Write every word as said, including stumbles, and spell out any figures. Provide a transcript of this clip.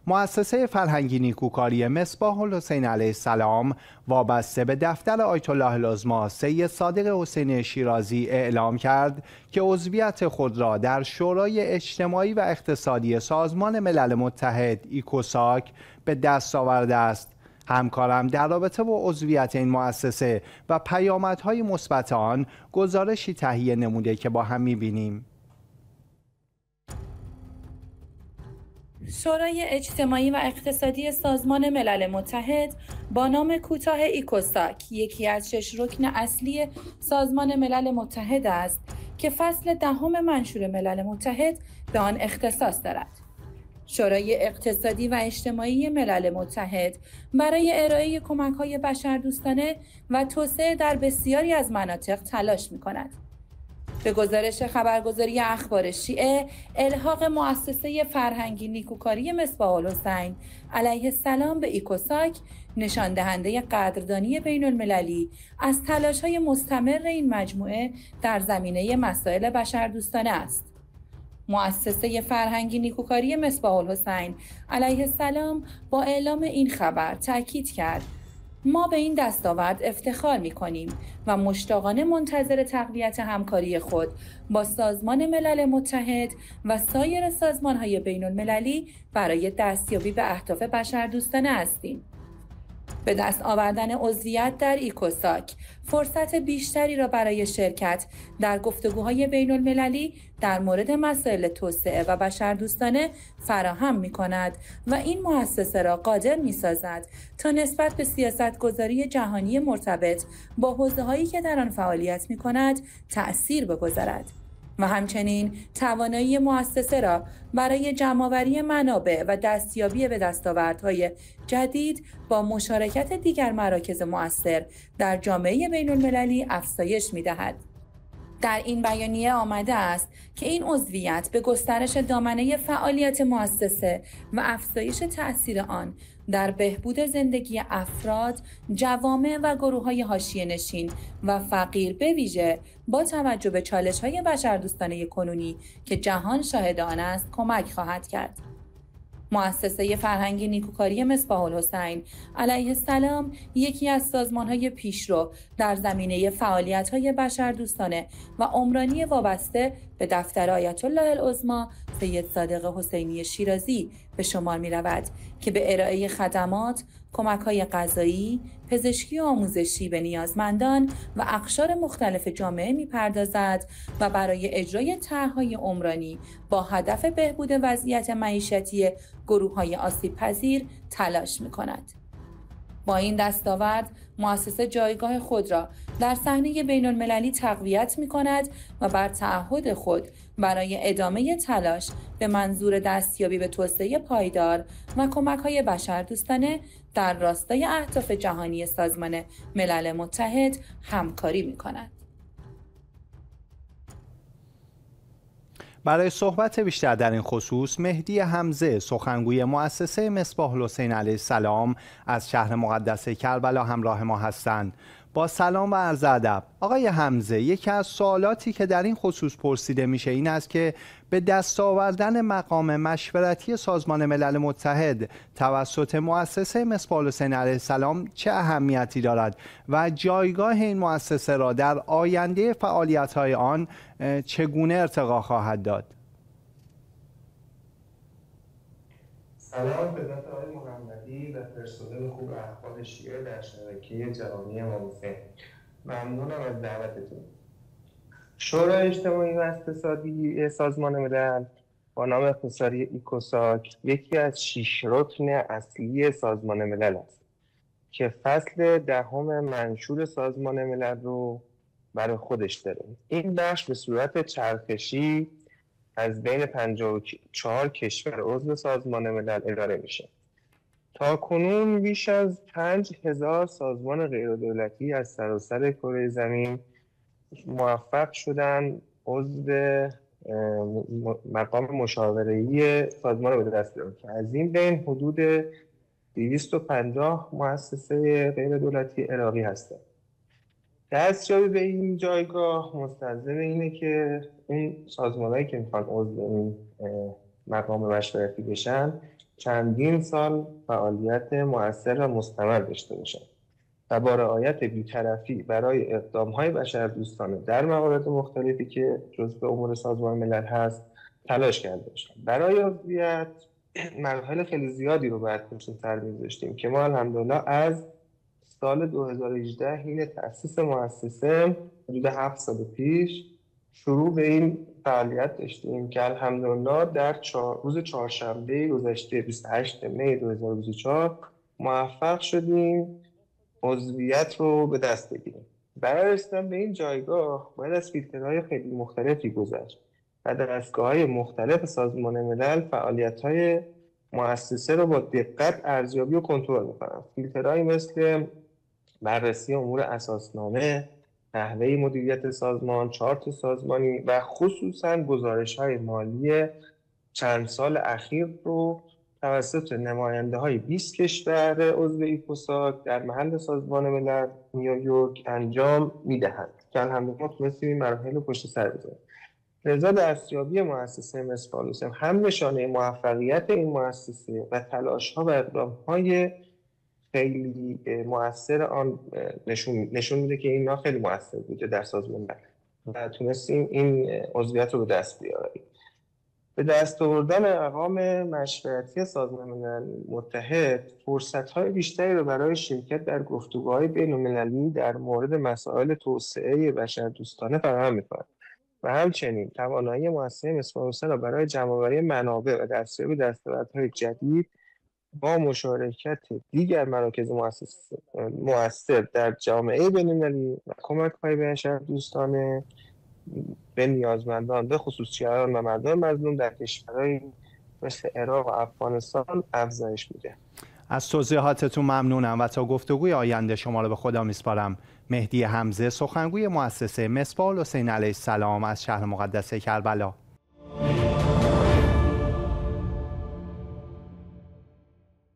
مؤسسه فرهنگی نیکوکاری مصباح الحسین علیه السلام وابسته به دفتر آیت الله العظمی سید صادق حسینی شیرازی اعلام کرد که عضویت خود را در شورای اجتماعی و اقتصادی سازمان ملل متحد ایکوساک به دست آورده است. همکارم در رابطه با عضویت این مؤسسه و پیامدهای مثبت آن گزارشی تهیه نموده که با هم می‌بینیم. شورای اجتماعی و اقتصادی سازمان ملل متحد با نام کوتاه ایکوساک یکی از شش رکن اصلی سازمان ملل متحد است که فصل دهم منشور ملل متحد به آن اختصاص دارد. شورای اقتصادی و اجتماعی ملل متحد برای ارائه کمک‌های بشردوستانه و توسعه در بسیاری از مناطق تلاش می‌کند. به گزارش خبرگزاری اخبار شیعه، الحاق مؤسسه فرهنگی نیکوکاری مصباح الحسین علیه السلام به ایکوساک نشان دهنده قدردانی بین المللی از تلاش‌های مستمر این مجموعه در زمینه مسائل بشردوستانه است. مؤسسه فرهنگی نیکوکاری مصباح الحسین علیه السلام با اعلام این خبر تأکید کرد: ما به این دستاورد افتخار می‌کنیم و مشتاقانه منتظر تقویت همکاری خود با سازمان ملل متحد و سایر سازمان‌های بین‌المللی برای دستیابی به اهداف بشردوستانه هستیم. به دست آوردن عضویت در ایکوساک فرصت بیشتری را برای شرکت در گفتگوهای بین المللی در مورد مسائل توسعه و بشردوستانه فراهم می کند و این مؤسسه را قادر می سازد تا نسبت به سیاست گذاری جهانی مرتبط با حوزه هایی که در آن فعالیت می کند تأثیر بگذارد و همچنین توانایی مؤسسه را برای جمع‌آوری منابع و دستیابی به دستاوردهای جدید با مشارکت دیگر مراکز مؤثر در جامعه بین‌المللی افزایش می‌دهد. در این بیانیه آمده است که این عضویت به گسترش دامنه فعالیت مؤسسه و افزایش تأثیر آن در بهبود زندگی افراد، جوامع و گروه‌های حاشیه‌نشین و فقیر به ویژه با توجه به چالش‌های بشردوستانه کنونی که جهان شاهد آن است کمک خواهد کرد. مؤسسه فرهنگی نیکوکاری مصباح الحسین علیه السلام یکی از سازمان‌های پیشرو در زمینه فعالیت‌های بشردوستانه و عمرانی وابسته به دفتر آیت الله العظمی سید صادق حسینی شیرازی به شمار می‌رود که به ارائه خدمات، کمک‌های غذایی، پزشکی و آموزشی به نیازمندان و اقشار مختلف جامعه می‌پردازد و برای اجرای طرح‌های عمرانی با هدف بهبود وضعیت معیشتی گروه‌های آسیب‌پذیر تلاش می‌کند. با این دستاورد، مؤسسه جایگاه خود را در صحنه بین‌المللی تقویت می‌کند و بر تعهد خود برای ادامه تلاش به منظور دستیابی به توسعه پایدار و کمک‌های بشردوستانه در راستای اهداف جهانی سازمان ملل متحد همکاری می‌کند. برای صحبت بیشتر در این خصوص مهدی حمزه سخنگوی مؤسسه مصباح الحسین علیه السلام از شهر مقدس کربلا همراه ما هستند. با سلام و عرض ادب آقای حمزه، یکی از سوالاتی که در این خصوص پرسیده میشه این است که به دست آوردن مقام مشورتی سازمان ملل متحد توسط مؤسسه مصباح الحسین علیه السلام چه اهمیتی دارد و جایگاه این مؤسسه را در آینده فعالیت‌های آن چگونه ارتقا خواهد داد؟ سلام خدمت آقای محمدی و پرسنل خوب اخبار شیعه در شبکه جهانی ماموسه. ممنونم از دعوتتون. شورای اجتماعی و اقتصادی سازمان ملل با نام اختصاری ایکوساک یکی از شش رکن اصلی سازمان ملل است که فصل دهم منشور سازمان ملل رو برای خودش داره. این بخش به صورت چرخشی از بین پنجاه و چهار کشور عضو سازمان ملل اداره میشه. تا کنون بیش از پنج هزار سازمان غیردولتی از سراسر کره زمین موفق شدن عضو مقام مشاوره‌ای سازمان رو به دست بیارن که از این بین حدود دویست و پنجاه مؤسسه غیردولتی عراقی هستند. دستیابی به این جایگاه مستلزم اینه که اون سازمان‌هایی که میخوان عضو این مقام مشورتی بشن چندین سال فعالیت مؤثر و مستمر داشته باشند و با رعایت بی‌طرفی برای اقدام‌های بشردوستانه در موارد مختلفی که جزء امور سازمان ملل هست تلاش کرده باشند. برای عضویت مراحل خیلی زیادی رو باید پشت سر می‌گذاشتیم که ما الحمدلله از سال دو هزار و هجده حین تأسیس مؤسسه حدود هفت سال پیش شروع به این فعالیت داشتیم که الحمدلله در چهار روز چهارشنبه گذشته بیست و هشتم می دو هزار و بیست و چهار موفق شدیم عضویت رو به دست بگیریم. برای رسیدن به این جایگاه باید از فیلترهای خیلی مختلفی گذشت و دستگاه‌های مختلف سازمان ملل فعالیت‌های مؤسسه رو با دقت ارزیابی و کنترل می‌کنن. فیلترهایی مثل بررسی امور اساسنامه، نحوه مدیریت سازمان، چارت سازمانی و خصوصاً گزارش‌های مالی چند سال اخیر رو توسط نماینده‌های بیست کشور عضو ایکوساک در محل سازمان ملل نیویورک انجام می‌دهند که الحمدلله تونستیم این مراحل رو پشت سر بذاریم. لذا دستیابی مؤسسه مسپال حسین هم نشانه موفقیت این مؤسسه و تلاش‌ها و اقدام‌های خیلی مؤثر آن نشون نشون میده که اینا خیلی مؤثر بوده در سازمان ملل و تونستیم این عضویت رو به دست بیاریم. به دست آوردن ارقام مشورتی سازمان ملل متحد فرصت‌های بیشتری رو برای شرکت در گفتگوهای بین‌المللی در مورد مسائل توسعه بشردوستانه فراهم می‌کند و همچنین توانایی مؤسسه مسپال حسین را برای جمع‌آوری منابع و دستیابی دستاوردهای جدید با مشارکت دیگر مراکز مؤثر در جامعه بین‌المللی و کمک‌های بشردوستانه به نیازمندان به خصوص شهران و مردم مظلوم در کشورهای مثل عراق و افغانستان افزایش میده. از توضیحاتتون ممنونم و تا گفتگوی آینده شما رو به خدا میسپارم. مهدی حمزه، سخنگوی مؤسسه مسپال حسین علیه السلام از شهر مقدس کربلا.